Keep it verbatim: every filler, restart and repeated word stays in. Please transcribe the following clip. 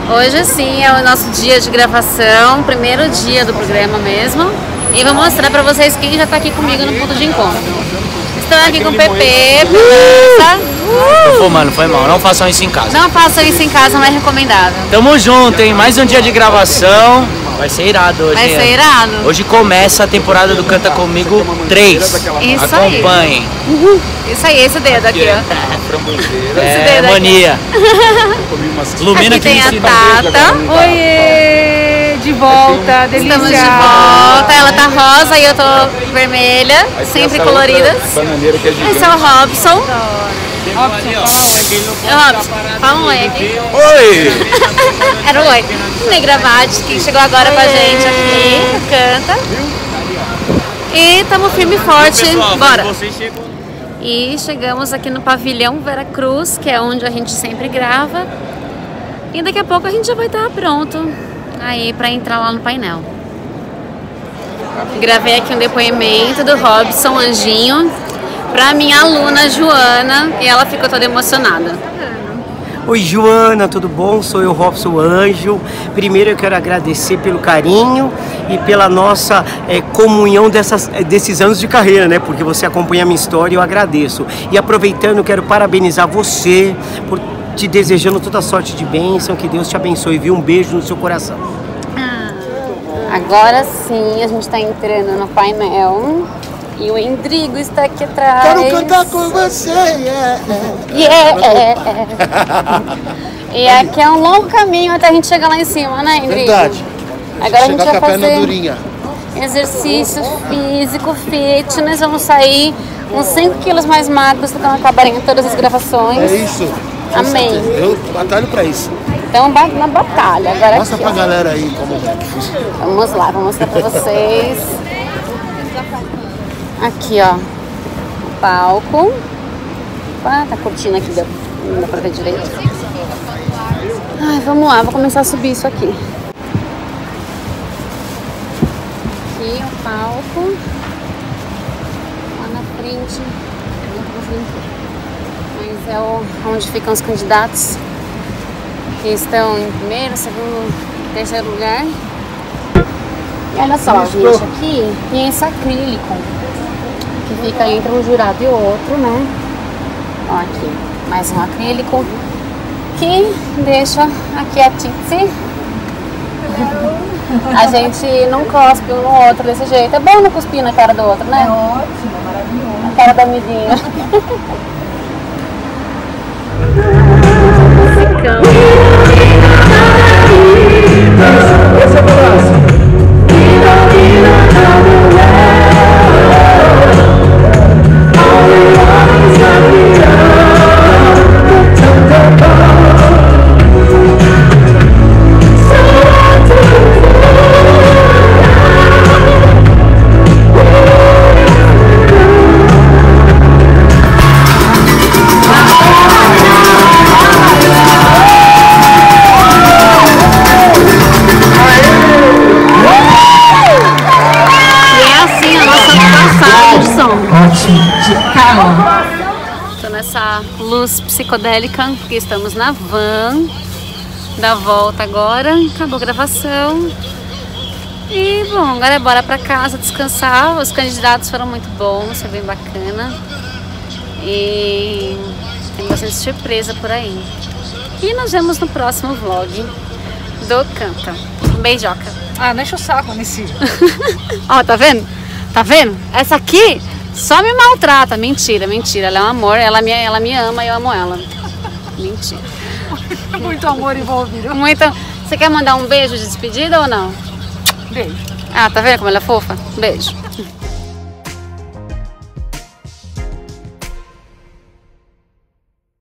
Hoje sim é o nosso dia de gravação, primeiro dia do programa mesmo. E vou mostrar pra vocês quem já tá aqui comigo no ponto de encontro. Estou aqui com o Pepe, França. Uh! Pô, mano, foi mal. Não façam isso em casa. Não façam isso em casa, não é recomendável. Tamo junto, hein? Mais um dia de gravação. Vai ser irado hoje. Vai ser irado. Hoje começa a temporada do Canta Comigo três. Isso Acompanhem. aí. Uhum. Isso aí, esse dedo aqui, ó. É, esse dedo mania. Aqui. Lumina aqui tem que a Tata. Oiê! De volta, delícia! Estamos de volta. Ela tá rosa e eu tô vermelha, sempre coloridas. Esse é o Robson. Robson, fala um oi aqui. Oi! Era o oi. Negravati, que chegou agora com a gente aqui, canta. E estamos firme e forte, bora! E chegamos aqui no pavilhão Veracruz, que é onde a gente sempre grava. E daqui a pouco a gente já vai estar pronto aí para entrar lá no painel. Gravei aqui um depoimento do Robson Anjinho para minha aluna Joana e ela ficou toda emocionada. Oi Joana, tudo bom? Sou eu, Robson Anjo. Primeiro eu quero agradecer pelo carinho e pela nossa é, comunhão dessas, desses anos de carreira, né? Porque você acompanha a minha história e eu agradeço. E aproveitando, eu quero parabenizar você por te desejando toda sorte de bênção, que Deus te abençoe, viu? Um beijo no seu coração. Agora sim, a gente está entrando no painel. E o Endrigo está aqui atrás. Quero cantar com você, yeah, yeah, yeah. E aqui é um longo caminho até a gente chegar lá em cima, né, Endrigo? Verdade. Agora a gente vai fazer durinha. exercício físico, fitness. Vamos sair uns cinco quilos mais magros do que acabarem em todas as gravações. É isso. Amém. Eu batalho pra isso. Então, na batalha. Agora Mostra aqui, pra ó. galera aí como é. Vamos lá, vou mostrar pra vocês. Aqui, ó, o palco. Opa, tá curtindo aqui, não dá pra ver direito. Ai, vamos lá, vou começar a subir isso aqui. Aqui o palco. Lá na frente. Mas é o, onde ficam os candidatos que estão em primeiro, segundo, terceiro lugar. E olha só, gente, aqui tem esse acrílico que fica entre um jurado e o outro, né? Ó, aqui, mais um acrílico que deixa aqui a Titi. A gente não cospe um no outro desse jeito. É bom não cuspir na cara do outro, né? É ótimo, maravilhoso. Na cara da amiguinha. Esse é o braço. Estou nessa luz psicodélica porque estamos na van da volta agora. Acabou a gravação. E bom, agora é bora pra casa descansar. Os candidatos foram muito bons, foi bem bacana. E tem bastante surpresa por aí. E nos vemos no próximo vlog do Canta. Um beijoca. Ah, não enche o saco, Nissi. Ó, tá vendo? Tá vendo? Essa aqui só me maltrata. Mentira, mentira. Ela é um amor, ela me, ela me ama e eu amo ela. Mentira. Muito amor envolvido. Muito. Você quer mandar um beijo de despedida ou não? Beijo. Ah, tá vendo como ela é fofa? Beijo.